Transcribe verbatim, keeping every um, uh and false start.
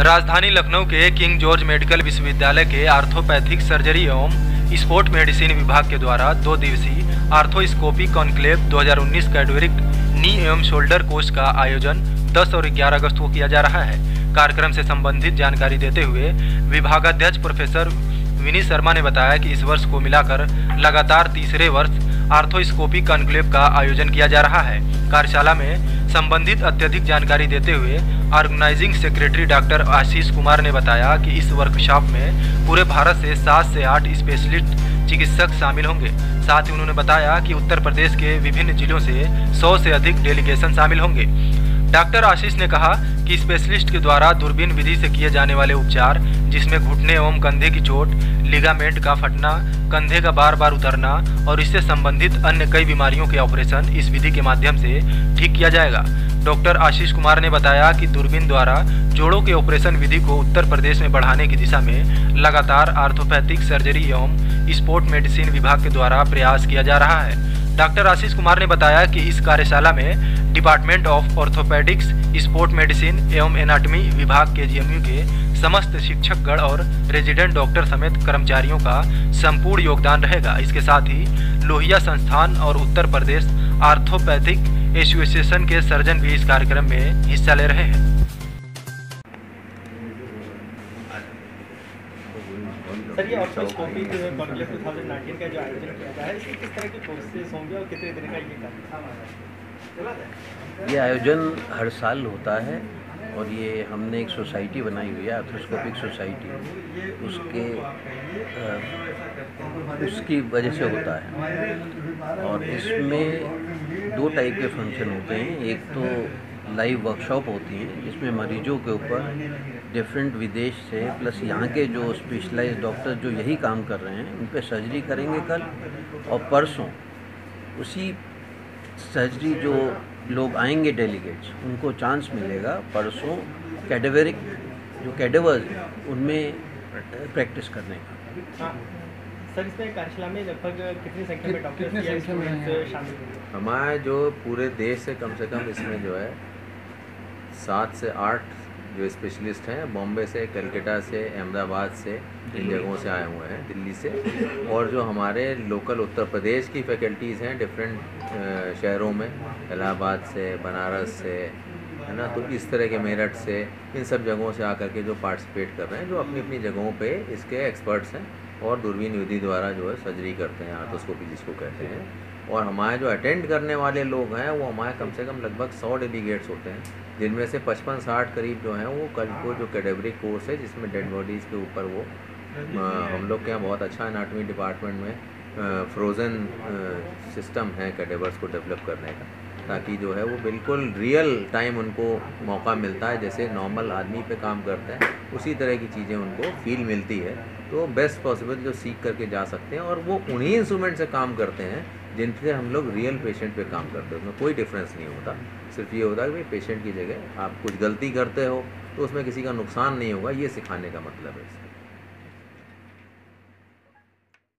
राजधानी लखनऊ के king George medical विश्वविद्यालय के आर्थोपैथिक सर्जरी एवं स्पोर्ट मेडिसिन विभाग के द्वारा दो दिवसीय आर्थोस्कोपी कॉन्क्लेव दो हज़ार उन्नीस कैटेगरिक नी एवं शोल्डर कोर्स का आयोजन दस और ग्यारह अगस्त को किया जा रहा है। कार्यक्रम से संबंधित जानकारी देते हुए विभागाध्यक्ष प्रोफेसर विनीत शर्मा ने बताया कि इस वर्ष को मिलाकर लगातार तीसरे वर्ष आर्थोस्कोपी कॉन्क्लेव का आयोजन किया जा रहा है। कार्यशाला में संबंधित अत्यधिक जानकारी देते हुए organising secretary doctor Ashish Kumar ने बताया कि इस वर्कशॉप में पूरे भारत से सात से आठ स्पेशलिस्ट चिकित्सक शामिल होंगे। साथ ही उन्होंने बताया कि उत्तर प्रदेश के विभिन्न जिलों से सौ से अधिक डेलीगेशन शामिल होंगे। डॉक्टर आशीष ने कहा कि स्पेशलिस्ट के द्वारा दूरबीन विधि से किए जाने वाले उपचार, जिसमें घुटने एवं कंधे की चोट, लिगामेंट का फटना, कंधे का बार बार उतरना और इससे संबंधित अन्य कई बीमारियों के ऑपरेशन इस विधि के माध्यम से ठीक किया जाएगा। डॉक्टर आशीष कुमार ने बताया कि दूरबीन द्वारा जोड़ों के ऑपरेशन विधि को उत्तर प्रदेश में बढ़ाने की दिशा में लगातार आर्थोपैथिक सर्जरी एवं स्पोर्ट मेडिसिन विभाग के द्वारा प्रयास किया जा रहा है। डॉक्टर आशीष कुमार ने बताया कि इस कार्यशाला में department of orthopaedics, sport medicine एवं एनाटॉमी विभाग के जीएमयू के समस्त शिक्षकगण और रेजिडेंट डॉक्टर समेत कर्मचारियों का संपूर्ण योगदान रहेगा। इसके साथ ही लोहिया संस्थान और उत्तर प्रदेश आर्थोपैथिक एसोसिएशन के सर्जन भी इस कार्यक्रम में हिस्सा ले रहे हैं। सर, ये आर्थोस्कोपी कॉन्क्लेव दो हज़ार उन्नीस का जो आयोजन किया गया है, इसमें किस तरह के कोर्सेज होंगे और कितने दिन का ये कार्यक्रम है? ये आयोजन हर साल होता है और ये हमने एक सोसाइटी बनाई हुई है, आर्थोस्कोपिक सोसाइटी, उसके आ, उसकी वजह से होता है। और इसमें दो टाइप के फंक्शन होते हैं। एक तो लाइव वर्कशॉप होती है जिसमें मरीजों के ऊपर डिफरेंट विदेश से प्लस यहाँ के जो स्पेशलाइज्ड डॉक्टर जो यही काम कर रहे हैं उन पे सर्जरी करेंगे कल, और परसों उसी सर्जरी जो लोग आएंगे डेलीगेट्स उनको चांस मिलेगा परसों कैडेवरिक जो कैडेवर्स उनमें प्रैक्टिस करने का। हाँ। सर, इसमें कार्यशाला में लगभग कितनी संख्या में डॉक्टर शामिल होंगे? हमारे जो पूरे देश से कम से कम इसमें जो है सात से आठ जो स्पेशलिस्ट हैं, बॉम्बे से, कलकत्ता से, अहमदाबाद से, इन जगहों से आए हुए हैं, दिल्ली से, और जो हमारे लोकल उत्तर प्रदेश की फैकल्टीज़ हैं डिफरेंट शहरों में, इलाहाबाद से, बनारस से, है ना, तो इस तरह के मेरठ से, इन सब जगहों से आकर के जो पार्टिसिपेट कर रहे हैं, जो अपनी अपनी जगहों पे इसके एक्सपर्ट्स हैं और दूरबीन विधि द्वारा जो है सर्जरी करते हैं, आर्थोस्कोपी जिसको कहते हैं। और हमारे जो अटेंड करने वाले लोग हैं वो हमारे कम से कम लगभग सौ डेलीगेट्स होते हैं, जिनमें से पचपन साठ करीब जो हैं वो कल को जो कैडेवरिक कोर्स है जिसमें डेड बॉडीज़ के ऊपर वो आ, हम लोग के यहाँ बहुत अच्छा एनाटॉमी डिपार्टमेंट में फ्रोज़न सिस्टम है कैडेवर्स को डेवलप करने का, ताकि जो है वो बिल्कुल रियल टाइम उनको मौका मिलता है, जैसे नॉर्मल आदमी पे काम करते हैं उसी तरह की चीज़ें उनको फील मिलती है, तो बेस्ट पॉसिबल जो सीख करके जा सकते हैं। और वो उन्हीं इंस्ट्रूमेंट से काम करते हैं जिनसे हम लोग रियल पेशेंट पे काम करते हैं। उसमें कोई डिफरेंस नहीं होता, सिर्फ ये होता है कि भाई पेशेंट की जगह आप कुछ गलती करते हो तो उसमें किसी का नुकसान नहीं होगा, ये सिखाने का मतलब है।